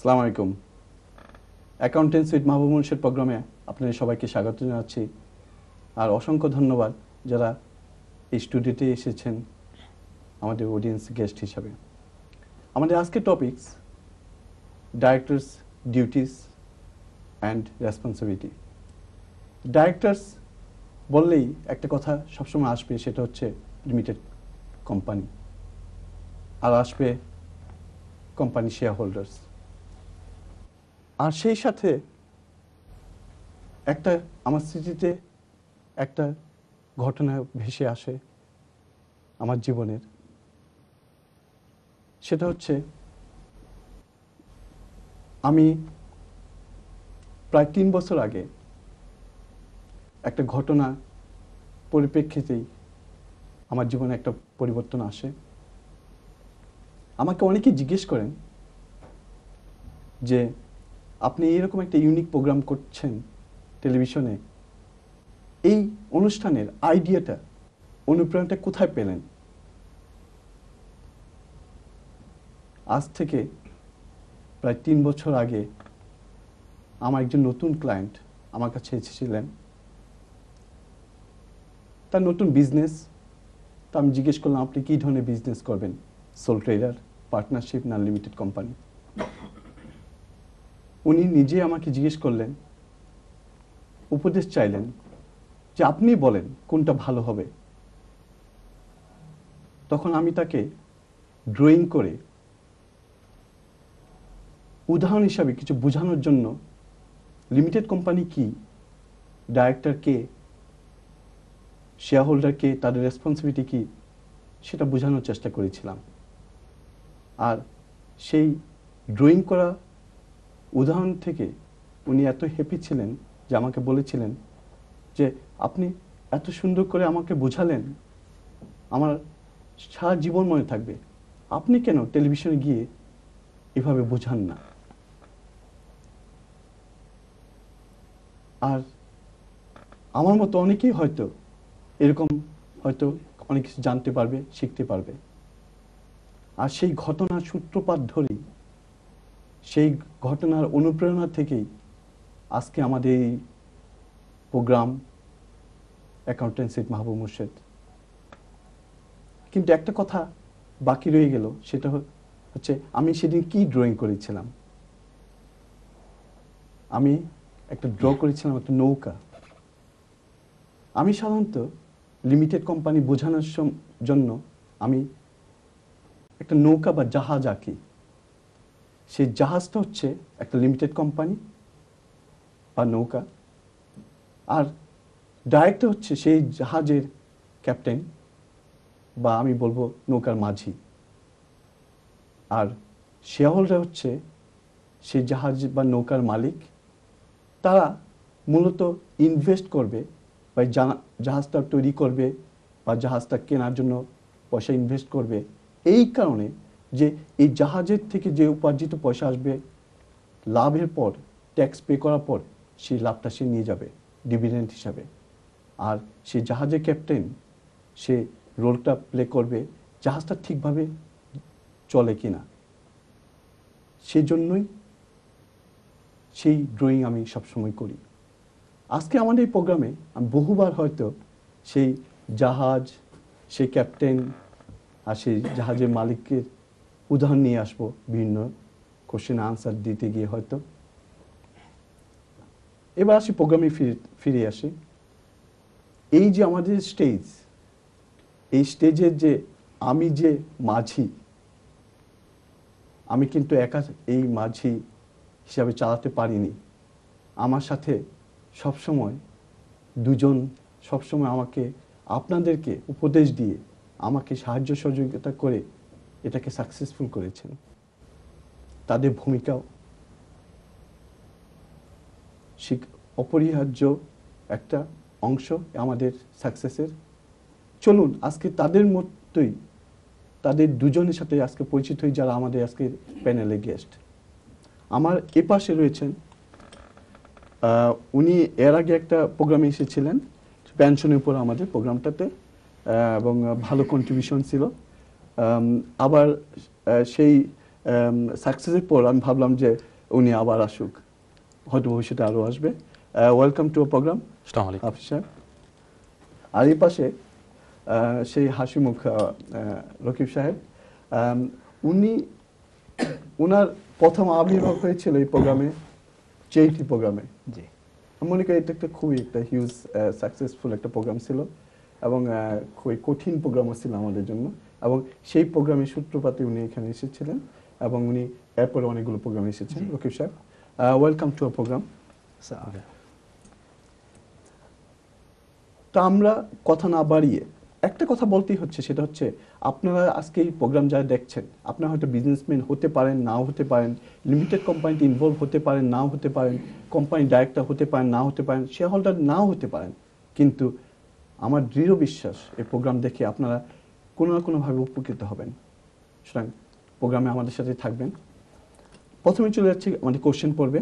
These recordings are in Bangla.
আসসালামু আলাইকুম। অ্যাকাউন্টেন্সি উইথ মাহবুব মুর্শেদ প্রোগ্রামে আপনাদের সবাইকে স্বাগত জানাচ্ছি। আর অসংখ্য ধন্যবাদ যারা এই স্টুডিওতে এসেছেন আমাদের অডিয়েন্স গেস্ট হিসাবে। আমাদের আজকের topics directors duties and responsibility. Directors বললেই একটা কথা সবসময় আসবে, সেটা হচ্ছে লিমিটেড কোম্পানি, আর আসবে কোম্পানি শেয়ার হোল্ডার্স। আর সেই সাথে একটা আমার স্মৃতিতে একটা ঘটনা ভেসে আসে আমার জীবনের। সেটা হচ্ছে আমি প্রায় 3 বছর আগে একটা ঘটনা পরিপ্রেক্ষিতেই আমার জীবনে একটা পরিবর্তন আসে। আমাকে অনেকেই জিজ্ঞেস করেন যে আপনি এইরকম একটা ইউনিক প্রোগ্রাম করছেন টেলিভিশনে, এই অনুষ্ঠানের আইডিয়াটা, অনুপ্রেরণাটা কোথায় পেলেন? আজ থেকে প্রায় 3 বছর আগে আমার একজন নতুন ক্লায়েন্ট আমার কাছে এসেছিলেন। তার নতুন বিজনেস। তা আমি জিজ্ঞেস করলাম, আপনি কী ধরনের বিজনেস করবেন? সোল ট্রেডার, পার্টনারশিপ না লিমিটেড কোম্পানি? উনি নিজে আমাকে জিজ্ঞেস করলেন, উপদেশ চাইলেন যে আপনি বলেন কোনটা ভালো হবে। তখন আমি তাকে ড্রয়িং করে উদাহরণ হিসাবে কিছু বোঝানোর জন্য লিমিটেড কোম্পানি কি, ডাইরেক্টর কে, শেয়ার হোল্ডার কে, তাদের রেসপন্সিবিলিটি কি, সেটা বোঝানোর চেষ্টা করেছিলাম। আর সেই ড্রয়িং করা উদাহরণ থেকে উনি এত হ্যাপি ছিলেন যে আমাকে বলেছিলেন যে আপনি এত সুন্দর করে আমাকে বোঝালেন, আমার সারা জীবন মনে থাকবে। আপনি কেন টেলিভিশনে গিয়ে এভাবে বোঝান না? আর আমার মতো অনেকেই হয়তো এরকম হয়তো অনেক কিছু জানতে পারবে, শিখতে পারবে। আর সেই ঘটনার সূত্রপাত ধরেই, সেই ঘটনার অনুপ্রেরণা থেকেই আজকে আমাদের এই program accountancy with Mahbub Murshed. কিন্তু একটা কথা বাকি রয়ে গেল, সেটা হচ্ছে আমি সেদিন কি ড্রয়িং করেছিলাম। আমি একটা ড্র করেছিলাম একটা নৌকা। আমি সাধারণত লিমিটেড কোম্পানি বোঝানোর জন্য আমি একটা নৌকা বা জাহাজ আঁকি। সেই জাহাজটা হচ্ছে একটা লিমিটেড কোম্পানি বা নৌকা, আর ডাইরেক্টর হচ্ছে সেই জাহাজের ক্যাপ্টেন বা আমি বলবো নৌকার মাঝি। আর শেয়ার হোল্ডার হচ্ছে সেই জাহাজ বা নৌকার মালিক। তারা মূলত ইনভেস্ট করবে বা জাহাজটা তৈরি করবে বা জাহাজটা কেনার জন্য পয়সা ইনভেস্ট করবে, এই কারণে যে এই জাহাজের থেকে যে উপার্জিত পয়সা আসবে, লাভের পর ট্যাক্স পে করার পর সেই লাভটা সে নিয়ে যাবে ডিভিডেন্ড হিসাবে। আর সেই জাহাজের ক্যাপ্টেন সে রোলটা প্লে করবে জাহাজটা ঠিকভাবে চলে কিনা। সেজন্যই সেই ড্রয়িং আমি সবসময় করি। আজকে আমাদের এই প্রোগ্রামে আমি বহুবার হয়তো সেই জাহাজ, সেই ক্যাপ্টেন আর সেই জাহাজের মালিকের উদাহরণ নিয়ে আসবো বিভিন্ন কোশ্চেন আনসার দিতে গিয়ে হয়তো। এবার আসি প্রোগ্রামে ফিরে আসি। এই যে আমাদের স্টেজ, এই স্টেজের যে আমি যে মাঝি, আমি কিন্তু একা এই মাঝি হিসাবে চালাতে পারিনি। আমার সাথে সবসময় দুজন সবসময় আমাকে, আপনাদেরকে উপদেশ দিয়ে, আমাকে সাহায্য সহযোগিতা করে এটাকে সাকসেসফুল করেছেন। তাদের ভূমিকাও অপরিহার্য একটা অংশ আমাদের সাকসেসের। চলুন আজকে তাদের মতোই, তাদের দুজনের সাথে আজকে পরিচিত হই, যারা আমাদের আজকের প্যানেলে গেস্ট। আমার এপাশে রয়েছেন, উনি এর আগে একটা প্রোগ্রামে এসেছিলেন পেনশনের উপর আমাদের প্রোগ্রামটাতে, এবং ভালো কন্ট্রিবিউশন ছিল। আবার সেই সাকসেসের পর আমি ভাবলাম যে উনি আবার আসুক, হয়তো ভবিষ্যতে আরও আসবে। Welcome to a program Hafiz সাহেব। আর এই পাশে সেই হাসিমুখ রকিব সাহেব, উনি ওনার প্রথম আবির্ভাব হয়েছিল এই প্রোগ্রামে, চেইটি প্রোগ্রামে। জি, আমি মনে করি এটা একটা খুবই একটা হিউজ সাকসেসফুল একটা প্রোগ্রাম ছিল এবং খুবই কঠিন প্রোগ্রামও ছিল আমাদের জন্য, এবং সেই প্রোগ্রামের সূত্রপাতে উনি এখানে এসেছিলেন এবং উনি এরপরে অনেকগুলো প্রোগ্রামে এসেছেন। রকিব সাহেব, ওয়েলকাম টু আ প্রোগ্রাম। তো আমরা কথা না বাড়িয়ে একটা কথা বলতেই হচ্ছে, সেটা হচ্ছে আপনারা আজকে এই প্রোগ্রাম যারা দেখছেন, আপনারা হয়তো বিজনেসম্যান হতে পারেন, নাও হতে পারেন, লিমিটেড কোম্পানিতে ইনভলভ হতে পারেন, নাও হতে পারেন, কোম্পানি ডাইরেক্টর হতে পারেন, নাও হতে পারেন, শেয়ার হোল্ডার নাও হতে পারেন, কিন্তু আমার দৃঢ় বিশ্বাস এই প্রোগ্রাম দেখে আপনারা কোনো না কোনোভাবে উপকৃত হবেন। সুতরাং প্রোগ্রামে আমাদের সাথে থাকবেন। প্রথমে চলে যাচ্ছি আমাদের কোশ্চেন পড়বে।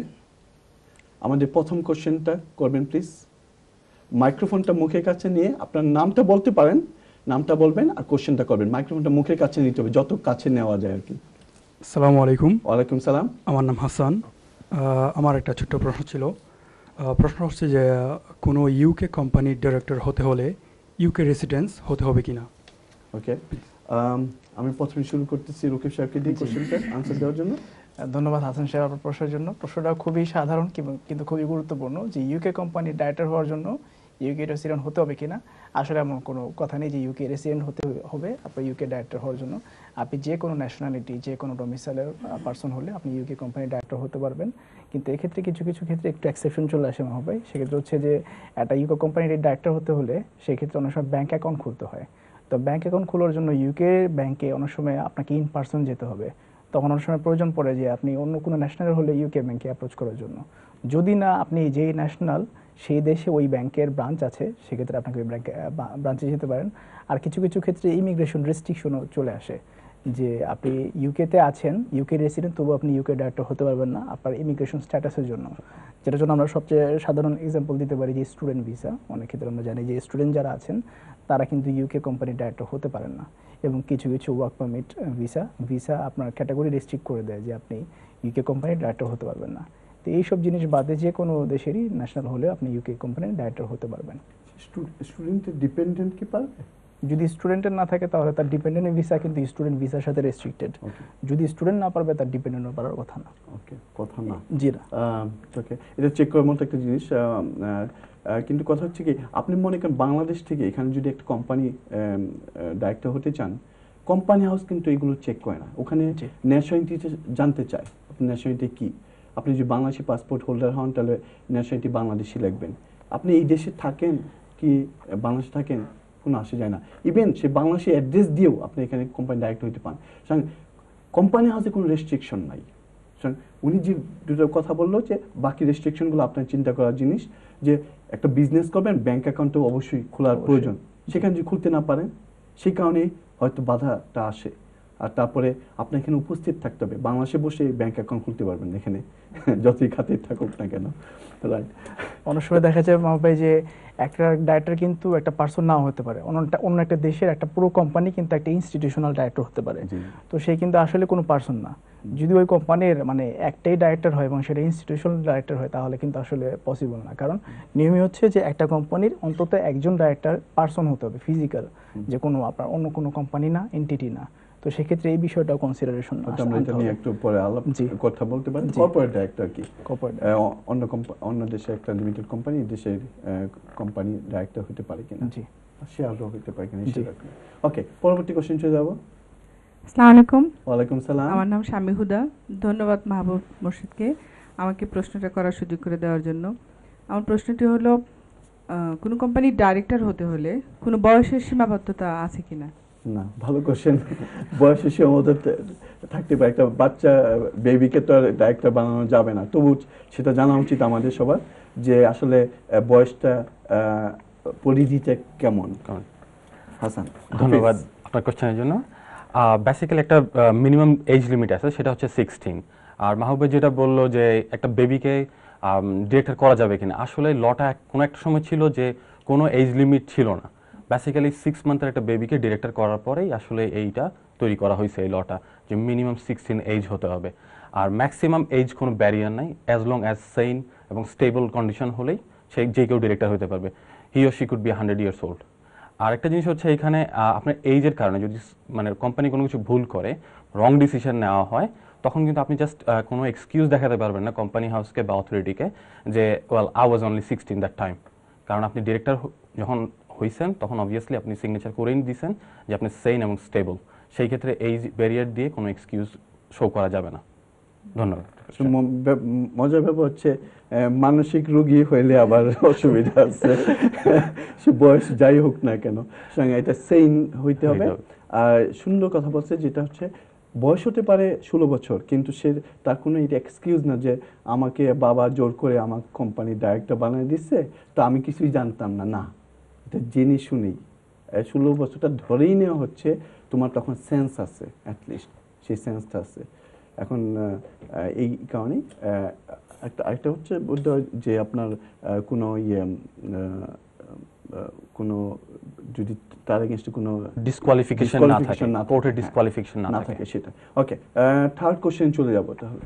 আমাদের প্রথম কোশ্চেনটা করবেন প্লিজ। মাইক্রোফোনটা মুখের কাছে নিয়ে আপনার নামটা বলতে পারেন, নামটা বলবেন আর কোশ্চেনটা করবেন। মাইক্রোফোনটা মুখের কাছে নিতে হবে, যত কাছে নেওয়া যায় আর কি। আসসালামু আলাইকুম। ওয়ালাইকুম সালাম। আমার নাম হাসান। আমার একটা ছোট্ট প্রশ্ন ছিল। প্রশ্ন হচ্ছে যে কোনো ইউকে কোম্পানির ডিরেক্টর হতে হলে ইউকে রেসিডেন্স হতে হবে কিনা? ওকে, আমি প্রথমে শুরু করতেছি রকিব সাহেবকে দিয়ে কোশ্চেনটা আনসার দেওয়ার জন্য। ধন্যবাদ হাসান সাহেব আপনার প্রশ্নের জন্য। প্রশ্নটা খুবই সাধারণ কিন্তু খুবই গুরুত্বপূর্ণ, যে ইউকে কোম্পানির ডাইরেক্টর হওয়ার জন্য ইউকে রেসিডেন্ট হতে হবে কিনা। আসলে এমন কোনো কথা নেই যে ইউকে রেসিডেন্ট হতে হবে আপনার ইউকে ডাইরেক্টর হওয়ার জন্য। আপনি যে কোনো ন্যাশনালিটি, যে কোনো ডোমিসাইলের পার্সন হলে আপনি ইউকে কোম্পানির ডাইরেক্টর হতে পারবেন। কিন্তু এক্ষেত্রে কিছু কিছু ক্ষেত্রে একটু এক্সেপশন চলে আসে মাহবুব ভাই। সেক্ষেত্রে হচ্ছে যে একটা ইউকে কোম্পানির ডাইরেক্টর হতে হলে সেক্ষেত্রে অনেক সময় ব্যাঙ্ক অ্যাকাউন্ট খুলতে হয়। তো ব্যাঙ্ক অ্যাকাউন্ট খোলার জন্য ইউকে ব্যাঙ্কে অনেক সময় আপনাকে ইন পার্সন যেতে হবে। তখন অনেক সময় প্রয়োজন পড়ে যে আপনি অন্য কোনো ন্যাশনাল হলে ইউকে ব্যাঙ্কে অ্যাপ্রোচ করার জন্য। যদি না আপনি যেই ন্যাশনাল সেই দেশে ওই ব্যাংকের ব্রাঞ্চ আছে, সেক্ষেত্রে আপনাকে ওই ব্রাঞ্চে যেতে পারেন। আর কিছু কিছু ক্ষেত্রে ইমিগ্রেশন রেস্ট্রিকশনও চলে আসে, যে আপনি ইউকেতে আছেন, ইউকে রেসিডেন্ট, তবু আপনি ইউকে ডাইরেক্টর হতে পারবেন না আপনার ইমিগ্রেশন স্ট্যাটাসের জন্য। যেটার জন্য আমরা সবচেয়ে সাধারণ এক্সাম্পল দিতে পারি যে স্টুডেন্ট ভিসা। অনেক ক্ষেত্রে আমরা জানি যে স্টুডেন্ট যারা আছেন তারা কিন্তু ইউকে কোম্পানির ডাইরেক্টর হতে পারেন না। এবং কিছু কিছু ওয়ার্ক পারমিট ভিসা আপনার ক্যাটাগরি রেস্ট্রিক্ট করে দেয় যে আপনি ইউকে কোম্পানির ডাইরেক্টর হতে পারবেন না। তো এইসব জিনিস বাদে যে কোনো দেশেরই ন্যাশনাল হলে আপনি ইউকে কোম্পানির ডাইরেক্টর হতে পারবেন। স্টুডেন্টের ডিপেন্ডেন্ট কি পারবে? যদি স্টুডেন্টের না থাকে তাহলে তার ডিপেন্ডেন্ট ভিসা কিন্তু স্টুডেন্ট ভিসার সাথে রেস্ট্রিক্টেড। যদি স্টুডেন্ট না পারবে তার ডিপেন্ডেন্ট পারার কথা না। ওকে, কথা না। জি না। ওকে, এটা চেক করার মতো একটা জিনিস। কিন্তু কথা হচ্ছে কি, আপনি মনে করেন বাংলাদেশ থেকে এখানে যদি একটা কোম্পানি ডাইরেক্টর হতে চান, কোম্পানি হাউস কিন্তু এগুলো চেক করে না। ওখানে ন্যাশনালিটি জানতে চায়, আপনার ন্যাশনালিটি কি। আপনি যদি বাংলাদেশি পাসপোর্ট হোল্ডার হন তাহলে ন্যাশনালিটি বাংলাদেশি লিখবেন। আপনি এই দেশে থাকেন কি বাংলাদেশে থাকেন কোনো আসে যায় না। ইভেন সে বাংলাদেশি অ্যাড্রেস দিয়েও আপনি এখানে কোম্পানি ডাইরেক্টর হতে পান। কোম্পানি হাউসে কোনো রেস্ট্রিকশন নাই। উনি যে দুটো কথা বললো যে বাকি রেস্ট্রিকশনগুলো আপনার চিন্তা করার জিনিস, যে একটা বিজনেস করবেন ব্যাংক অ্যাকাউন্টও অবশ্যই খোলার প্রয়োজন। সেখানে যদি খুলতে না পারেন সেই কারণে হয়তো বাধাটা আসে। আর তারপরে আপনার এখানে উপস্থিত থাকতে হবে, বাংলাদেশে বসে ব্যাংক অ্যাকাউন্ট খুলতে পারবেন এখানে যতই খাতেই থাকুক না কেন। রাইট, অনেক সময় দেখা যায় মাহবুব ভাই যে একটা ডাইরেক্টর কিন্তু একটা পার্সন নাও হতে পারে, অন্য একটা দেশের একটা পুরো কোম্পানি কিন্তু একটা ইনস্টিটিউশনাল ডাইরেক্টর হতে পারে। তো সে কিন্তু আসলে কোনো পার্সন না। যদি ওই কোম্পানির মানে একটাই ডাইরেক্টর হয় এবং সেটা ইনস্টিটিউশনাল ডাইরেক্টর হয় তাহলে কিন্তু আসলে পসিবল না। কারণ নিয়মই হচ্ছে যে একটা কোম্পানির অন্তত একজন ডাইরেক্টর পার্সন হতে হবে, ফিজিক্যাল, যে কোনো আপনার অন্য কোনো কোম্পানি না, এন্টিটি না। তো সেক্ষেত্রে এই বিষয়টাও কনসিডারেশন আমরা এটা নিয়ে একটু পরে আলাপ কথা বলতে পারি। কর্পোরেট ডাইরেক্টর কি, অন্য দেশে একটা লিমিটেড কোম্পানি দেশের কোম্পানি ডাইরেক্টর হতে পারে কিনা, জি শেয়ারও হতে পারে কিনা। ওকে, পরবর্তী কোশ্চেন চলে যাব। আসসালামু আলাইকুম। ওয়ালাইকুম সালাম। আমার নাম শামি হুদা। ধন্যবাদ মাহবুব মুর্শিদকে আমাকে প্রশ্নটা করার সুযোগ করে দেওয়ার জন্য। আমার প্রশ্নটি হলো, কোনো কোম্পানির ডাইরেক্টর হতে হলে কোনো বয়সের সীমাবদ্ধতা আছে কিনা? না, ভালো কোশ্চেন। বয়সের সীমাবদ্ধতা থাকতে পারে, একটা বাচ্চা বেবিকে তো আর ডাইরেক্টর বানানো যাবে না, তবু সেটা জানা উচিত আমাদের সবার যে আসলে বয়সটা পরিধিটা কেমন। হাসান, ধন্যবাদ আপনার কোশ্চেনের জন্য। বেসিক্যালি একটা মিনিমাম এজ লিমিট আছে, সেটা হচ্ছে 16। আর মাহবুব যেটা বললো যে একটা বেবিকে ডিরেক্টর করা যাবে কিনা, আসলে লটা কোনো একটা সময় ছিল যে কোনো এজ লিমিট ছিল না। বেসিক্যালি 6 মান্থের একটা বেবিকে ডিরেক্টর করার পরেই আসলে এইটা তৈরি করা হয়েছে, এই লটা, যে মিনিমাম 16 এজ হতে হবে। আর ম্যাক্সিমাম এজ কোনো ব্যারিয়ার নাই, অ্যাজ লং অ্যাজ সেইন এবং স্টেবল কন্ডিশন হলেই সে যে কেউ ডিরেক্টর হতে পারবে। He or she could be 100 years old। আর একটা জিনিস হচ্ছে এখানে আপনার এইজের কারণে যদি মানে কোম্পানি কোনো কিছু ভুল করে, রং ডিসিশন নেওয়া হয়, তখন কিন্তু আপনি জাস্ট কোনো এক্সকিউজ দেখাতে পারবেন না কোম্পানি হাউসকে বা অথরিটিকে যে well I was only 16 that time. কারণ আপনি ডিরেক্টর যখন হয়েছেন তখন অবভিয়াসলি আপনি সিগনেচার করেই দিয়েছেন যে আপনি সেইন এবং স্টেবল, সেই ক্ষেত্রে এই ব্যারিয়ার দিয়ে কোনো এক্সকিউজ শো করা যাবে না। ধন্যবাদ। মজার ব্যাপার হচ্ছে মানসিক রোগী হইলে আবার অসুবিধা আছে, সে বয়স যাই হোক না কেন, সঙ্গে এটা সেইন হইতে হবে। আর সুন্দর কথা বলছে যেটা হচ্ছে বয়স হতে পারে 16 বছর, কিন্তু সে তার কোনো এটা এক্সকিউজ না যে আমাকে বাবা জোর করে আমার কোম্পানির ডাইরেক্টর বানিয়ে দিচ্ছে, তো আমি কিছুই জানতাম না। না, এটা জেনে শুনেই 16 বছরটা ধরেই নেওয়া হচ্ছে, তোমার তখন সেন্স আছে, অ্যাটলিস্ট সেই সেন্সটা আছে। এখন এই কারণেই একটা হচ্ছে যে আপনার কোনো কোনো যদি তার এগেইনস্টে কোনো ডিসকোয়ালিফিকেশন না থাকে, কোর্টের ডিসকোয়ালিফিকেশন না থাকে সেটা। ওকে, থার্ড কোশ্চেন চলে যাব তাহলে।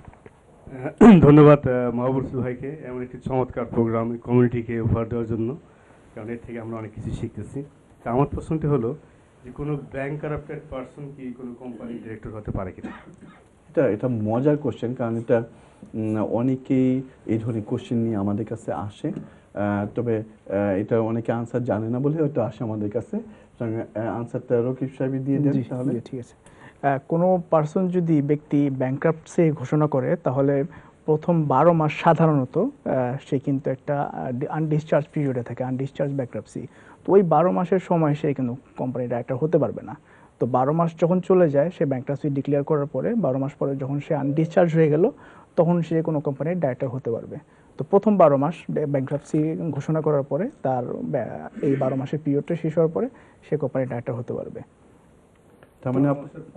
ধন্যবাদ মাহবুব মুর্শেদ ভাইকে এমন একটি চমৎকার প্রোগ্রাম কমিউনিটিকে উপহার দেওয়ার জন্য, কারণ এর থেকে আমরা অনেক কিছু শিখতেছি। তা আমার প্রশ্নটি হলো যে কোনো ব্যাংক কারাপ্টেড পারসন কি কোনো কোম্পানির ডিরেক্টর হতে পারে কিনা? এটা মজার কোশ্চেন, কারণ এটা অনেকেই এই ধরনের কোশ্চেন নিয়ে আমাদের কাছে আসে, তবে এটা অনেকে আনসার জানে না বলে হয়তো আসে আমাদের কাছে। আনসারটা রকিব সাহেব দিয়ে দেন তাহলে। ঠিক আছে। কোনো পার্সন যদি ব্যক্তি ব্যাংক্রাপ্টসি ঘোষণা করে তাহলে প্রথম 12 মাস সাধারণত সে কিন্তু একটা আনডিসচার্জ পিরিয়ডে থাকে, আনডিসচার্জ ব্যাংক্রাপ্টসি। তো ওই 12 মাসের সময় সে কিন্তু কোম্পানির ডাইরেক্টর হতে পারবে না। তো 12 মাস যখন চলে যায়, সে ব্যাংক্রাপ্টসি ডিক্লেয়ার করার পরে 12 মাস পরে যখন সে আনডিসচার্জ হয়ে গেল, তখন সে কোনো কোম্পানির ডাইরেক্টর হতে পারবে। তো প্রথম 12 মাস ব্যাংক্রাপ্টসি ঘোষণা করার পরে তার এই 12 মাসের পিরিয়ডটা শেষ হওয়ার পরে সে কোম্পানির ডাইরেক্টর হতে পারবে। তার মানে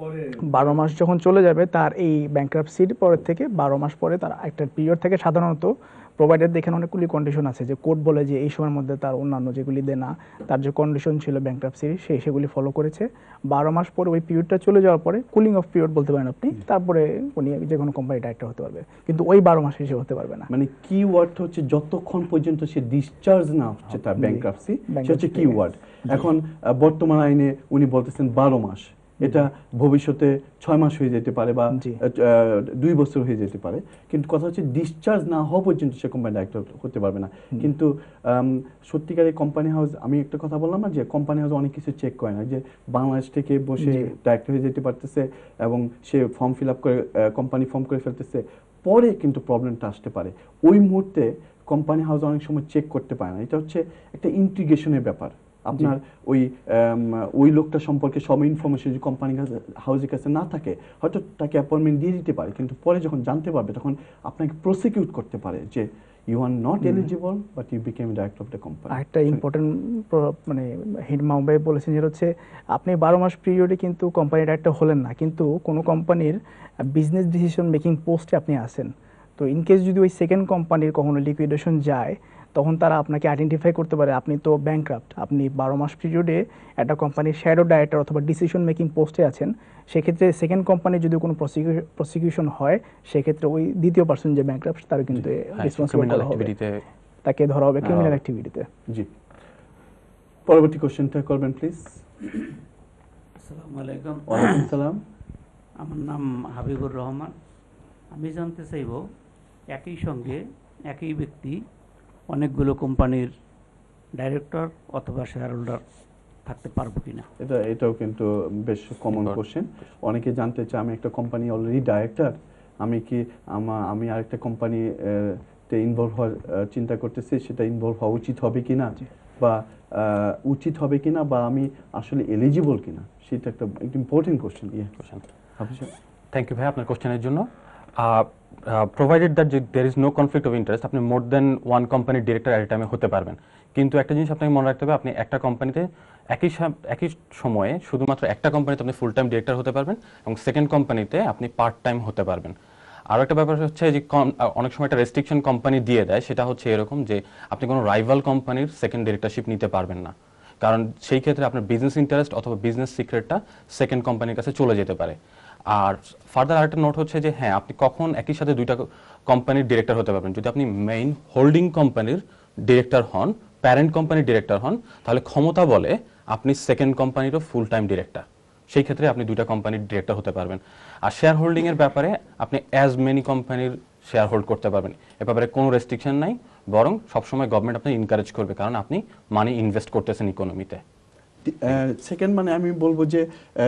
12 মাস যখন চলে যাবে, তার এই ব্যাংক্রাপ্টসির পরের থেকে 12 মাস পরে তার একটা পিরিয়ড থেকে সাধারণত প্রোভাইডার দেখেন অনেকগুলি কন্ডিশন আছে, যে কোর্ট বলে যে এই সময়ের মধ্যে তার অন্যান্য যেগুলি দেনা, তার যে কন্ডিশন ছিল ব্যাংক্রাপ্টসির সেগুলি ফলো করেছে। 12 মাস পরে ওই পিরিয়ডটা চলে যাওয়ার পরে কুলিং অফ পিরিয়ড বলতে পারেন আপনি, তারপরে উনি যে কোনো কোম্পানি ডাইরেক্টর হতে পারবে, কিন্তু ওই 12 মাসে সে হতে পারবে না। মানে কি ওয়ার্ড হচ্ছে যতক্ষণ পর্যন্ত সে ডিসচার্জ না হচ্ছে তার ব্যাংক্রাপ্টসি, সে হচ্ছে কি ওয়ার্ড। এখন বর্তমান আইনে উনি বলতেছেন 12 মাস, এটা ভবিষ্যতে 6 মাস হয়ে যেতে পারে বা 2 বছর হয়ে যেতে পারে, কিন্তু কথা হচ্ছে ডিসচার্জ না হওয়া পর্যন্ত সে কোম্পানি ডাইরেক্টর হতে পারবে না। কিন্তু সত্যিকারের কোম্পানি হাউস, আমি একটা কথা বললাম না যে কোম্পানি হাউস অনেক কিছু চেক করে না, যে বাংলাদেশ থেকে বসে ডাইরেক্টর হয়ে যেতে পারতেছে এবং সে ফর্ম ফিল আপ করে কোম্পানি ফর্ম করে ফেলতেছে, পরে কিন্তু প্রবলেমটা আসতে পারে। ওই মুহূর্তে কোম্পানি হাউস অনেক সময় চেক করতে পারে না। এটা হচ্ছে একটা ইন্টিগ্রেশনের ব্যাপার। আপনার ওই লোকটা সম্পর্কে সব ইনফরমেশন যদি কোম্পানি হাউসের কাছে না থাকে, হয়তো তাকে অ্যাপয়েন্টমেন্ট দিয়ে দিতে পারে, কিন্তু পরে যখন জানতে পারবে তখন আপনাকে প্রসিকিউট করতে পারে যে you are not eligible but you became director of the company. একটা ইম্পর্টেন্ট মানে মাহবুব ভাই বলেছেন, যেটা হচ্ছে আপনি 12 মাস পিরিয়ডে কিন্তু কোম্পানি ডাইরেক্টর হলেন না, কিন্তু কোনো কোম্পানির বিজনেস ডিসিশন মেকিং পোস্টে আপনি আছেন। তো ইন কেস যদি ওই সেকেন্ড কোম্পানির কখনো লিকুইডেশন যায়, তখন তারা আপনাকে আইডেন্টিফাই করতে পারে আপনি তো ব্যাংক্রাফট, আপনি 12 মাস পিরিয়ডে একটা কোম্পানির শ্যাডো ডাইরেক্টর অথবা ডিসিশন মেকিং পোস্টে আছেন। সেক্ষেত্রে সেকেন্ড কোম্পানি যদি কোনো প্রসিকিউশন হয়, সেক্ষেত্রে ওই দ্বিতীয় পার্সন যে ব্যাংক্রাফট তার কিন্তু রেসপন্সিবল হবে, তাকে ধরা হবে ক্রিমিনাল অ্যাক্টিভিটিতে। জি, পরবর্তী কোশ্চেনটা করবেন প্লিজ। আসসালামু আলাইকুম। ওয়ালাইকুম আসসালাম। আমার নাম হাবিবুর রহমান। আমি জানতে চাইব, একই সঙ্গে একই ব্যক্তি অনেকগুলো কোম্পানির ডাইরেক্টর অথবা শেয়ার হোল্ডার থাকতে পারবো কিনা? এটাও কিন্তু বেশ কমন কোশ্চেন। অনেকে জানতে চায় আমি একটা কোম্পানি অলরেডি ডাইরেক্টর, আমি আরেকটা কোম্পানিতে ইনভলভ হওয়ার চিন্তা করতেছি, সেটা ইনভলভ হওয়া উচিত হবে কিনা বা বা আমি আসলে এলিজিবল কিনা, সেটা একটা ইম্পর্টেন্ট কোশ্চেন। থ্যাংক ইউ ভাই আপনার কোশ্চেনের জন্য। Provided that there is no conflict of interest, আপনি মোর দেন ওয়ান কোম্পানির ডিরেক্টর এট এ টাইমে হতে পারবেন। কিন্তু একটা জিনিস আপনাকে মনে রাখতে হবে, আপনি একটা কোম্পানিতে একই সময়ে শুধুমাত্র একটা কোম্পানিতে আপনি ফুল টাইম ডিরেক্টর হতে পারবেন এবং সেকেন্ড কোম্পানিতে আপনি পার্ট টাইম হতে পারবেন। আরও একটা ব্যাপার হচ্ছে যে অনেক সময় একটা রেস্ট্রিকশন কোম্পানি দিয়ে দেয়, সেটা হচ্ছে এরকম যে আপনি কোনো রাইভাল কোম্পানির সেকেন্ড ডিরেক্টরশিপ নিতে পারবেন না, কারণ সেই ক্ষেত্রে আপনার বিজনেস ইন্টারেস্ট অথবা বিজনেস সিক্রেটটা সেকেন্ড কোম্পানির কাছে চলে যেতে পারে। আর ফার্দার আরেকটা নোট হচ্ছে যে হ্যাঁ, আপনি কখন একই সাথে দুইটা কোম্পানির ডিরেক্টর হতে পারবেন, যদি আপনি মেইন হোল্ডিং কোম্পানির ডিরেক্টর হন, প্যারেন্ট কোম্পানির ডিরেক্টর হন, তাহলে ক্ষমতা বলে আপনি সেকেন্ড কোম্পানিরও ফুল টাইম ডিরেক্টর, সেই ক্ষেত্রে আপনি দুইটা কোম্পানির ডিরেক্টর হতে পারবেন। আর শেয়ার হোল্ডিং এর ব্যাপারে আপনি অ্যাজ মেনি কোম্পানির শেয়ার হোল্ড করতে পারবেন, এ ব্যাপারে কোনো রেস্ট্রিকশন নাই, বরং সবসময় গভর্নমেন্ট আপনি ইনকারেজ করবে, কারণ আপনি মানি ইনভেস্ট করতেছেন ইকোনমিতে। সেকেন্ড মানে আমি বলবো যে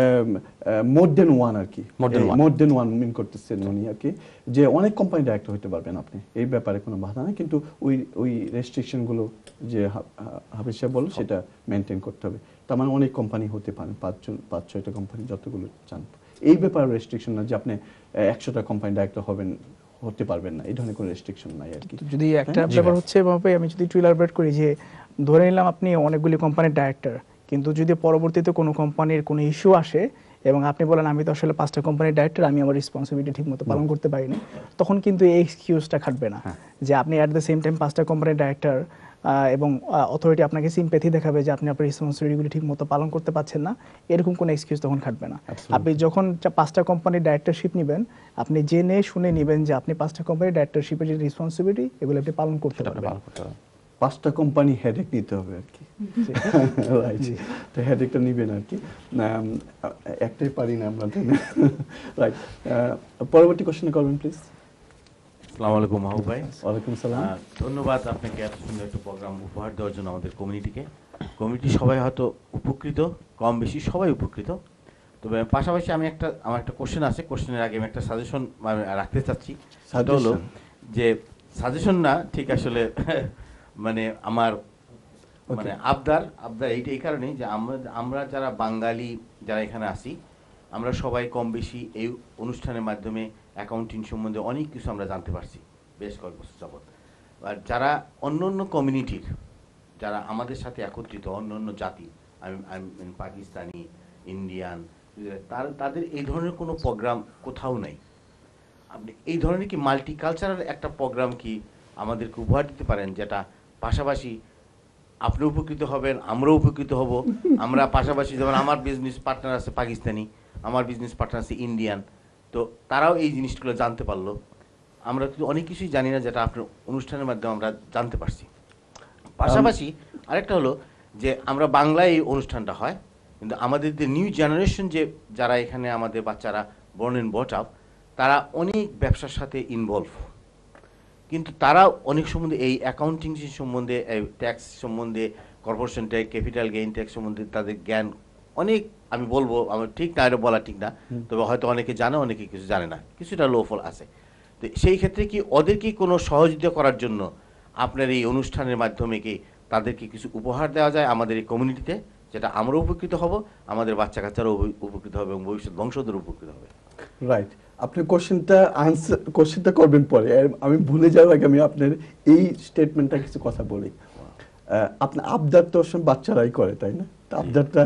মোর দেন ওয়ান আর কি, মোর দেন ওয়ান মিন করতেছেন উনি আর কি, যে অনেক কোম্পানি ডাইরেক্টর হতে পারবেন আপনি, এই ব্যাপারে কোনো বাধা নেই, কিন্তু ওই রেস্ট্রিকশনগুলো যে হাফিজ সাহেব বলল সেটা মেনটেন করতে হবে। তার মানে অনেক কোম্পানি হতে পারেন, 5-6টা কোম্পানি যতগুলো চান, এই ব্যাপারে রেস্ট্রিকশন না যে আপনি 100টা কোম্পানি ডাইরেক্টর হতে পারবেন না, এই ধরনের কোনো রেস্ট্রিকশন নাই আর কি। যদি একটা ব্যাপার হচ্ছে ভাবে আমি যদি একটু ইলাবোরেট করি, যে ধরে নিলাম আপনি অনেকগুলি কোম্পানির ডাইরেক্টর, কিন্তু যদি পরবর্তীতে কোনো কোম্পানির কোনো ইস্যু আসে এবং আপনি বলেন আমি তো আসলে 5টা কোম্পানির ডাইরেক্টর, আমি আমার রেসপন্সিবিলিটি ঠিকমতো পালন করতে পারিনি, তখন কিন্তু এই এক্সকিউজটা খাটবে না যে আপনি অ্যাট দ্য সেম টাইম 5টা কোম্পানির ডাইরেক্টর এবং অথরিটি আপনাকে সিম্প্যাথি দেখাবে যে আপনি আপনার রেসপন্সিবিলিটিগুলি ঠিকমতো পালন করতে পারছেন না, এরকম কোনো এক্সকিউজ তখন খাটবে না। আপনি যখন 5টা কোম্পানির ডাইরেক্টরশিপ নেবেন, আপনি জেনে শুনে নেবেন যে আপনি 5টা কোম্পানির ডাইরেক্টরশিপের যে রেসপন্সিবিলিটি এগুলো আপনি পালন করতে পারবেন। 5টা কোম্পানি হেডেক নিতে হবে আর কি, রাইট, তো হেডেকটা নিবেন আর কি, একটাই পারি না আমরা, রাইট। পরবর্তী কোশ্চেন করবেন প্লিজ। আসসালামু আলাইকুম মাহবুব ভাই। ওয়ালাইকুম সালাম। ধন্যবাদ আপনাকে এত সুন্দর একটা প্রোগ্রাম উপহার দেওয়ার জন্য আমাদের কমিউনিটিকে। কমিউনিটি সবাই হয়তো উপকৃত, কম বেশি সবাই উপকৃত। তবে পাশাপাশি আমার একটা কোশ্চেন আছে, কোশ্চেনের আগে আমি একটা সাজেশন রাখতে চাচ্ছি। সেটা হলো যে সাজেশন না, ঠিক আসলে মানে আমার মানে আবদার এই কারণেই যে আমরা যারা বাঙালি যারা এখানে আসি, আমরা সবাই কম বেশি এই অনুষ্ঠানের মাধ্যমে অ্যাকাউন্টিং সম্বন্ধে অনেক কিছু আমরা জানতে পারছি বেশ কয়েক বছর যাবৎ। আর যারা অন্য অন্য কমিউনিটির, যারা আমাদের সাথে একত্রিত অন্য অন্য জাতি, আমি পাকিস্তানি, ইন্ডিয়ান, তাদের এই ধরনের কোনো প্রোগ্রাম কোথাও নাই। আপনি এই ধরনের কি মাল্টিকালচারাল একটা প্রোগ্রাম কি আমাদেরকে উপহার দিতে পারেন, যেটা পাশাপাশি আপনি উপকৃত হবেন, আমরাও উপকৃত হব। আমরা পাশাপাশি যেমন আমার বিজনেস পার্টনার আছে পাকিস্তানি, আমার বিজনেস পার্টনার আছে ইন্ডিয়ান, তো তারাও এই জিনিসগুলো জানতে পারলো। আমরা কিন্তু অনেক কিছুই জানি না, যেটা আপনার অনুষ্ঠানের মাধ্যমে আমরা জানতে পারছি। পাশাপাশি আরেকটা হলো যে আমরা বাংলায় এই অনুষ্ঠানটা হয়, কিন্তু আমাদের যে নিউ জেনারেশন যারা এখানে আমাদের বাচ্চারা বর্ন এন্ড বট আপ, তারা অনেক ব্যবসার সাথে ইনভলভ, কিন্তু তারা অনেক সম্বন্ধে এই অ্যাকাউন্টিং সম্বন্ধে, ট্যাক্স সম্বন্ধে, corporation tax, capital gain tax সম্বন্ধে তাদের জ্ঞান অনেক, আমি বলবো আমার ঠিক না, এটা বলা ঠিক না, তবে হয়তো অনেকে জানে, অনেকে কিছু জানে না, কিছুটা লোফল আছে। তো সেই ক্ষেত্রে কি ওদেরকে কোনো সহযোগিতা করার জন্য আপনার এই অনুষ্ঠানের মাধ্যমে কি তাদেরকে কিছু উপহার দেওয়া যায় আমাদের এই কমিউনিটিতে, যেটা আমরা উপকৃত হব, আমাদের বাচ্চা কাচ্চারাও উপকৃত হবে এবং ভবিষ্যৎ বংশধর উপকৃত হবে? রাইট, আপনি কোশ্চেনটা করবেন পরে, আমি ভুলে যাওয়ার আগে আমি আপনার এই স্টেটমেন্টটা কিছু কথা বলি। আপনার আবদার তো বাচ্চারাই করে, তাই না? আবদারটা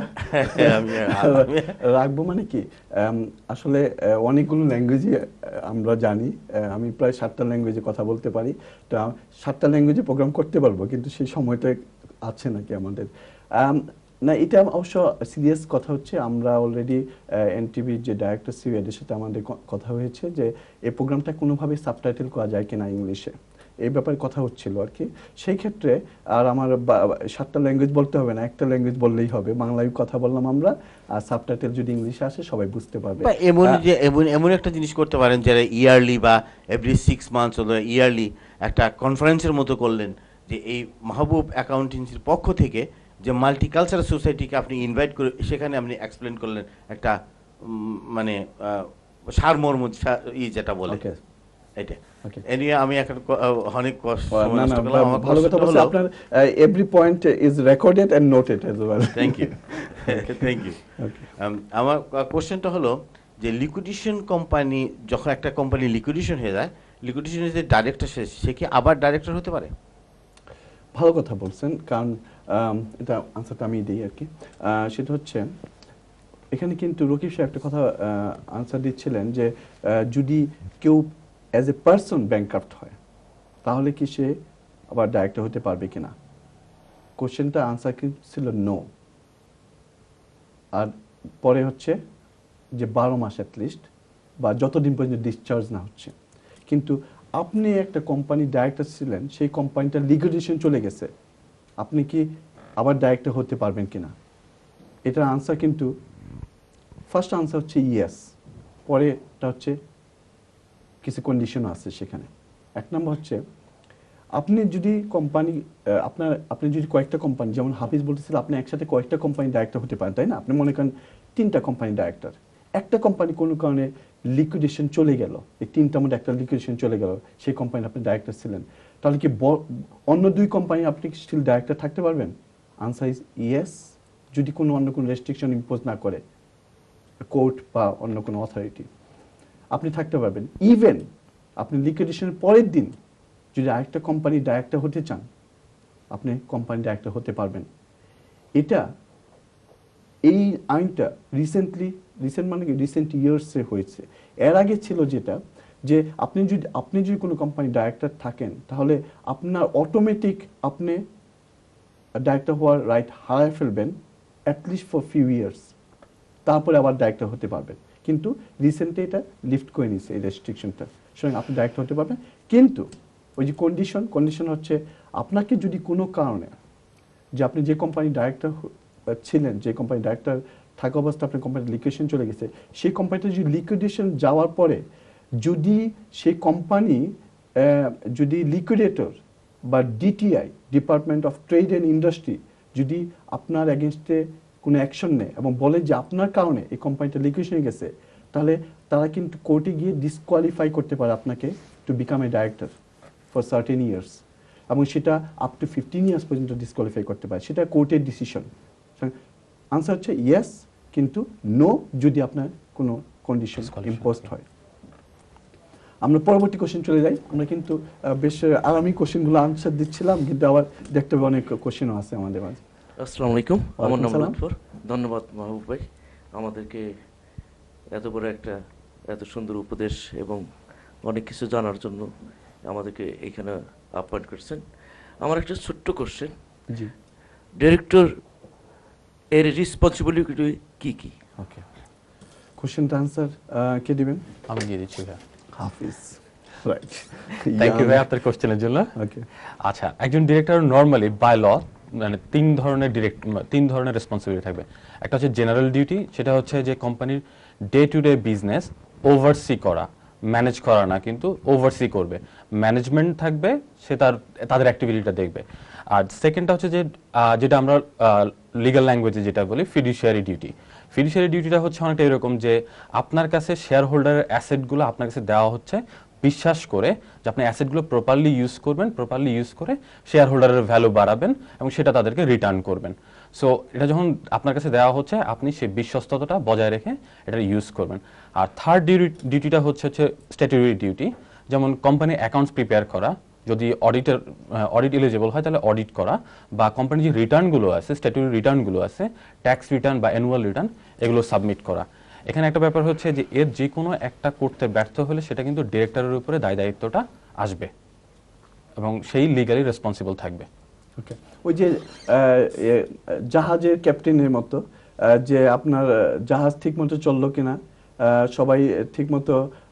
রাখবো মানে কি, আসলে অনেকগুলো ল্যাঙ্গুয়েজে আমরা জানি, আমি প্রায় 7টা ল্যাঙ্গুয়েজে কথা বলতে পারি, তো 7টা ল্যাঙ্গুয়েজে প্রোগ্রাম করতে পারবো, কিন্তু সেই সময়টা আছে নাকি আমাদের? না, এটা অবশ্য সিরিয়াস কথা হচ্ছে। আমরা অলরেডি এনটিভির যে ডাইরেক্টর সিও এদের সাথে আমাদের কথা হয়েছে যে এই প্রোগ্রামটা কোনোভাবে সাবটাইটেল করা যায় কিনা ইংলিশে, এই ব্যাপারে কথা হচ্ছিল আর কি। সেই ক্ষেত্রে আর আমার 7টা ল্যাঙ্গুয়েজ বলতে হবে না, একটা ল্যাঙ্গুয়েজ বললেই হবে, বাংলায় কথা বললাম আমরা, আর সাবটাইটেল যদি ইংলিশে আসে সবাই বুঝতে পারবে। এমন একটা জিনিস করতে পারেন, যারা ইয়ারলি বা এভরি 6 মান্থস অথবা ইয়ারলি একটা কনফারেন্সের মতো করলেন, যে এই মাহবুব অ্যাকাউন্টেন্সির পক্ষ থেকে যে মাল্টিকালচারাল সোসাইটিকে আপনি ইনভাইট করে সেখানে আপনি এক্সপ্লেন করলেন একটা মানে সারমর্ম যেটা বলে এটা। এ নিয়ে আমি এখন অনেক ভালো কথা বলছি, আপনার every point is recorded and noted as well. Thank you, thank you. আমার কোশ্চেনটা হলো যে লিকুইডেশন কোম্পানি, যখন একটা কোম্পানি লিকুইডেশন হয়ে যায়, লিকুইডেশনের যে ডাইরেক্টর সে কি আবার ডাইরেক্টর হতে পারে? ভালো কথা বলছেন, কারণ এটা আনসারটা আমি দিই আর কি। সেটা হচ্ছে এখানে কিন্তু রকিব সাহেব একটা কথা আনসার দিচ্ছিলেন যে যদি কেউ অ্যাজ এ পার্সন ব্যাংকরাপ্ট হয় তাহলে কি সে আবার ডাইরেক্টর হতে পারবে কিনা, কোশ্চেনটা আনসার ছিল নো। আর পরে হচ্ছে যে 12 মাস অ্যাটলিস্ট বা যতদিন পর্যন্ত ডিসচার্জ না হচ্ছে। কিন্তু আপনি একটা কোম্পানির ডাইরেক্টর ছিলেন, সেই কোম্পানিটা লিকুইডেশন চলে গেছে, আপনি কি আবার ডাইরেক্টর হতে পারবেন কিনা? এটার আনসার কিন্তু ফার্স্ট আনসার হচ্ছে ইয়েস, পরেটা হচ্ছে কিছু কন্ডিশনও আছে সেখানে। এক নম্বর হচ্ছে আপনি যদি কোম্পানি আপনি যদি কয়েকটা কোম্পানি, যেমন হাফিজ বলতেছিল আপনি একসাথে কয়েকটা কোম্পানি ডাইরেক্টর হতে পারেন, তাই না? আপনি মনে করেন 3টা কোম্পানি ডাইরেক্টর, একটা কোম্পানি কোনো কারণে লিকুইডেশন চলে গেল, এই 3টার মধ্যে একটা লিকুইডেশন চলে গেল, সেই কোম্পানি আপনি ডাইরেক্টর ছিলেন, তাহলে কি অন্য 2 কোম্পানি আপনি স্টিল ডাইরেক্টর থাকতে পারবেন? আনসার ইজ ইয়েস, যদি কোনো অন্য কোনো রেস্ট্রিকশন ইম্পোজ না করে কোর্ট বা অন্য কোনো অথরিটি, আপনি থাকতে পারবেন। ইভেন আপনি লিকুইডেশনের পরের দিন যদি আরেকটা কোম্পানি ডাইরেক্টর হতে চান, আপনি কোম্পানি ডাইরেক্টর হতে পারবেন। এই আইনটা রিসেন্ট মানে কি রিসেন্ট ইয়ার্সে হয়েছে। এর আগে ছিল যেটা, যে আপনি যদি কোনো কোম্পানি ডাইরেক্টর থাকেন, তাহলে আপনার অটোমেটিক আপনি ডাইরেক্টর হওয়ার রাইট হারায় ফেলবেন অ্যাটলিস্ট ফর ফিউ ইয়ার্স, তারপরে আবার ডাইরেক্টর হতে পারবেন। কিন্তু রিসেন্টলি এটা লিফট করে নিয়েছে এই রেস্ট্রিকশনটা, সুতরাং আপনি ডাইরেক্টর হতে পারবেন। কিন্তু ওই যে কন্ডিশন হচ্ছে আপনাকে যদি কোনো কারণে, যে আপনি যে কোম্পানি ডাইরেক্টর ছিলেন, যে কোম্পানি ডাইরেক্টর থাকা অবস্থা আপনার কোম্পানির লিকুইডেশন চলে গেছে, সেই কোম্পানিটা যদি লিকুইডেশন যাওয়ার পরে যদি সেই কোম্পানি যদি লিকুইডেটর বা DTI, department of trade and industry, যদি আপনার এগেনস্টে কোনো অ্যাকশন নেয় এবং বলে যে আপনার কারণে এই কোম্পানিটা লিকুইডেশনে গেছে, তাহলে তারা কিন্তু কোর্টে গিয়ে ডিসকোয়ালিফাই করতে পারে আপনাকে to become a director for certain years, এবং সেটা আপ টু 15 ইয়ার্স পর্যন্ত ডিসকোয়ালিফাই করতে পারে, সেটা কোর্টের ডিসিশন। আনসার হচ্ছে ইয়েস, কিন্তু নো যদি আপনার কোনো কন্ডিশন ইম্পোজড হয়। আমরা পরবর্তী কোশ্চেন চলে যাই। আমরা কিন্তু বেশ আরামি কোশ্চেনগুলো আনসার দিচ্ছিলাম, কিন্তু আবার দেখতে হবে অনেক কোশ্চেনও আছে আমাদের মাঝে। আসসালামু আলাইকুম, আমার নাম লুৎফর। ধন্যবাদ মাহবুব ভাই আমাদেরকে এত বড় একটা এত সুন্দর উপদেশ এবং অনেক কিছু জানার জন্য আমাদেরকে এখানে আহ্বান করছেন। আমার একটা ছোট্ট কোশ্চেন, জি, ডিরেক্টর এর রেসপন্সিবিলিটি কি কি? ওকে, কোশ্চেনটা আনসার কে দিবেন? আমি দিয়ে দিচ্ছি ভাই। হাফিজ, রাইট। থ্যাংক ইউ ভাই আপনার কোশ্চেনের জন্য। ওকে, আচ্ছা, একজন ডিরেক্টর নরমালি বাই ল মানে 3 ধরনের রেসপন্সিবিলিটি থাকবে। একটা হচ্ছে জেনারেল ডিউটি, সেটা হচ্ছে যে কোম্পানির day to day business oversee করা, ম্যানেজ করা না, কিন্তু ওভারসি করবে, ম্যানেজমেন্ট থাকবে, সে তাদের অ্যাক্টিভিটিটা দেখবে। আর সেকেন্ডটা হচ্ছে যে যেটা আমরা লিগ্যাল ল্যাঙ্গুয়েজে যেটা বলি ফিডুশিয়ারি ডিউটি। ফিডুশিয়ারি ডিউটিটা হচ্ছে অনেকটা এরকম যে আপনার কাছে শেয়ার হোল্ডারের অ্যাসেটগুলো আপনার কাছে দেওয়া হচ্ছে বিশ্বাস করে যে আপনি অ্যাসেটগুলো প্রপারলি ইউজ করবেন, প্রপারলি ইউজ করে শেয়ার হোল্ডারের ভ্যালু বাড়াবেন এবং সেটা তাদেরকে রিটার্ন করবেন। সো এটা যখন আপনার কাছে দেওয়া হচ্ছে, আপনি সেই বিশ্বস্ততাটা বজায় রেখে এটা ইউজ করবেন। আর থার্ড ডিউটিটা হচ্ছে স্ট্যাটুটরি ডিউটি, যেমন কোম্পানি অ্যাকাউন্টস প্রিপেয়ার করা, যদি অডিট এলিজিবল হয় তাহলে অডিট করা, বা কোম্পানির যে রিটার্নগুলো আছে, স্ট্যাটুটরি রিটার্নগুলো আছে, ট্যাক্স রিটার্ন বা অ্যানুয়াল রিটার্ন, এগুলো সাবমিট করা। এখানে একটা ব্যাপার হচ্ছে যে এর যে কোনো একটা করতে ব্যর্থ হলে সেটা কিন্তু ডিরেক্টরের উপরে দায়িত্বটা আসবে এবং সেই লিগালি রেসপন্সিবল থাকবে। ওকে, ওই যে জাহাজের ক্যাপ্টেনের মতো, যে আপনার জাহাজ ঠিকমতো চললো কিনা, সবাই ঠিকমতো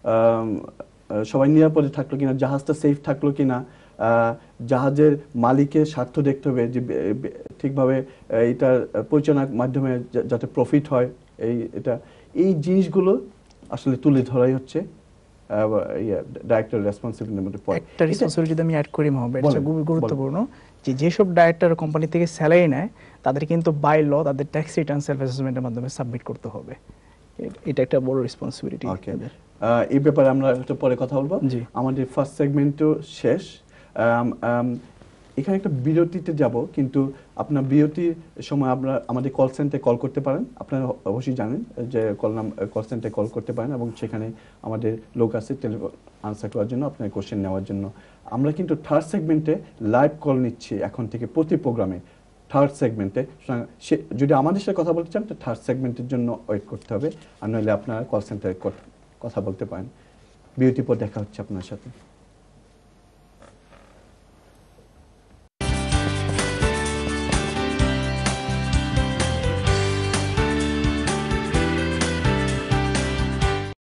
সবাই নিরাপদে থাকলো কিনা, জাহাজটা সেফ থাকলো কিনা, জাহাজের মালিকের স্বার্থ দেখতে হবে যে ঠিকভাবে এটার পরিচালনার মাধ্যমে যাতে প্রফিট হয়, এই জিনিসগুলো আসলে তুলে ধরাই হচ্ছে ডাইরেক্টর রেসপন্সিবিলিটির মধ্যে পড়ে। একটা রেসপন্সিবিলিটি যদি আমি অ্যাড করি মহব্বত, এটা খুবই গুরুত্বপূর্ণ, যে যেসব ডাইরেক্টর কোম্পানি থেকে স্যালারি নেয় তাদের কিন্তু বাই ল তাদের ট্যাক্স রিটার্ন সেলফ অ্যাসেসমেন্টের মাধ্যমে সাবমিট করতে হবে। এটা একটা বড় রেসপন্সিবিলিটি। এই ব্যাপারে আমরা একটু পরে কথা বলবো। আমাদের ফার্স্ট সেগমেন্টও শেষ, এখানে একটা বিরতিতে যাব, কিন্তু আপনার বিরতির সময় আপনারা আমাদের কল সেন্টারে কল করতে পারেন। আপনারা অবশ্যই জানেন যে কল সেন্টারে কল করতে পারেন এবং সেখানে আমাদের লোক আছে টেলিফোন আনসার করার জন্য, আপনার কোশ্চেন নেওয়ার জন্য। আমরা কিন্তু থার্ড সেগমেন্টে লাইভ কল নিচ্ছি এখন থেকে প্রতি প্রোগ্রামে, থার্ড সেগমেন্টে। যদি আমাদের সাথে কথা বলতে চান তো থার্ড সেগমেন্টের জন্য ওয়েট করতে হবে, আর নইলে আপনারা কল সেন্টারে কথা বলতে পারেন। বিরতির পর দেখা হচ্ছে আপনার সাথে।